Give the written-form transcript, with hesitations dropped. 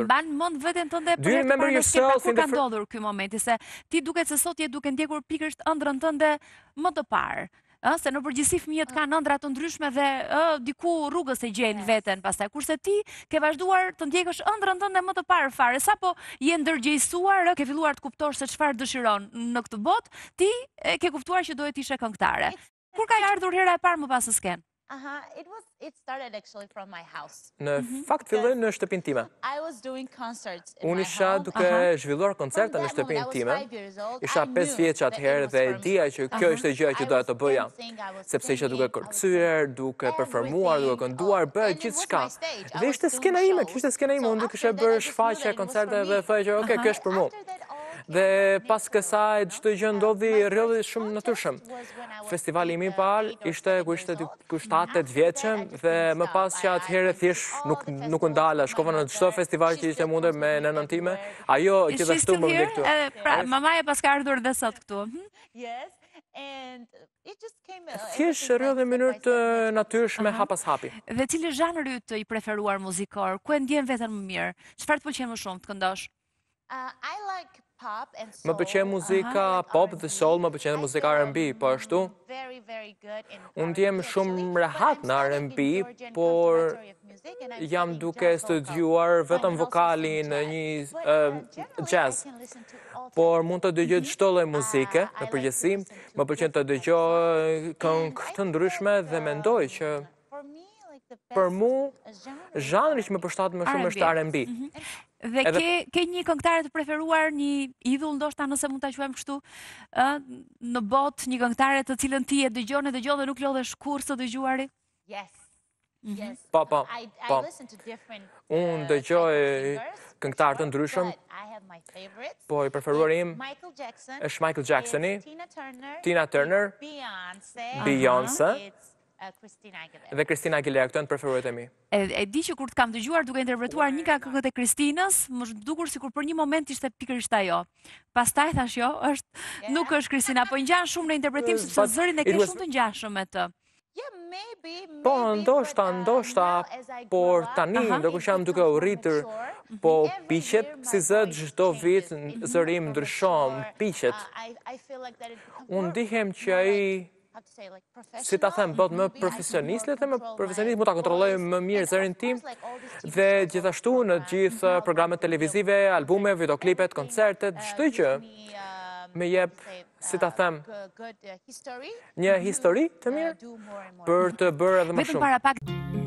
E mban mend veten tënde kur ka ndodhur ky momenti, se ti duket se sot je duke ndjekur pikërisht ëndrrën tënde më të parë. Se në përgjithësi fëmijët kanë ëndra të ndryshme dhe diku rrugës e gjejnë veten pastaj. Kurse ti ke vazhduar të ndjekësh ëndrrën tënde më të parë fare. Sapo je ndërgjegjësuar, ke filluar të kuptosh se çfarë dëshiron në këtë botë, ti ke kuptuar që duhet ishe këngëtare. Kur ka ardhur hera e parë më pas së sken? It started actually from my house. Në fakt filloi në shtëpinë time. I was doing concerts in my Unë isha home. duke zhvilluar koncerte në shtëpinë time. Isha 5 vjeç atëherë dhe e dija që kjo ishte gjëja që doja të bëja. Sepse isha duke kërcyer, duke performuar, duke kënduar, bëj gjithçka. Dhe ishte skena ime, kishte skena ime, unë kisha bërë shfaqje koncerte dhe thoya që okay, kjo është për mua. Dhe pas kësaj çdo gjë ndodhi rrjedhi shumë natyrshëm. Festivali im i parë ishte kur ishte 7-8 vjeçëm dhe më pas që atëherë thjesht nuk ndala, shkova në çdo festival që ishte mundur me nënën time. Ajo gjithashtu më vjen këtu. Pra, mamaja pas ka ardhur dhe sot këtu. Yes, and it just came thjesht rrjedhi në mënyrë të natyrshme hap pas hapi. Dhe cili zhanër yt i preferuar muzikor? Ku e ndjen veten më mirë? Çfarë të pëlqen më shumë të këndosh? I like pop and soul. Më pëlqen muzika pop dhe soul, më pëlqen muzika R&B, po ashtu. Unë ndjem shumë rehat në R&B, por jam duke studiuar vetëm vokalin në një jazz. Por mund të dëgjoj çdo lloj muzike në përgjithësi. Më pëlqen të dëgjoj këngë të ndryshme dhe mendoj që për mua zhanri që më përshtat më shumë është R&B. Dhe ke një këngëtare të preferuar, një idhull ndoshta nëse mund ta quajmë kështu, në botë, një këngëtare të cilën ti e dëgjon dhe nuk lodhesh kurrë të dëgjuari? Yes. Yes. Po. I listen to different Unë dëgjoj këngëtarë të ndryshëm, po i preferuar im është Michael Jacksoni, Tina Turner, Beyoncé, dhe Christina Aguilera, këto janë preferuarit e mi. E di që kur të kam dëgjuar duke interpretuar një nga këngët e Kristinës, më dukur sikur për një moment ishte pikërisht ajo. Pastaj thash jo, nuk është Kristina, po ngjan shumë në interpretim sepse zërin e ke shumë të ngjashëm me të. Po, ndoshta, por tani, ndërkohë që jam duke u rritur, po piqet, si zë çdo vit zëri im ndryshon, piqet. Unë ndihem që ai si ta them, bëhet më profesionist, le të them, profesionist mund ta kontrolloj më mirë zërin tim dhe gjithashtu në gjithë programet televizive, albume, videoklipet, koncertet, çdo gjë më jep, si ta them, një histori të mirë për të bërë edhe më shumë. Vetëm para pak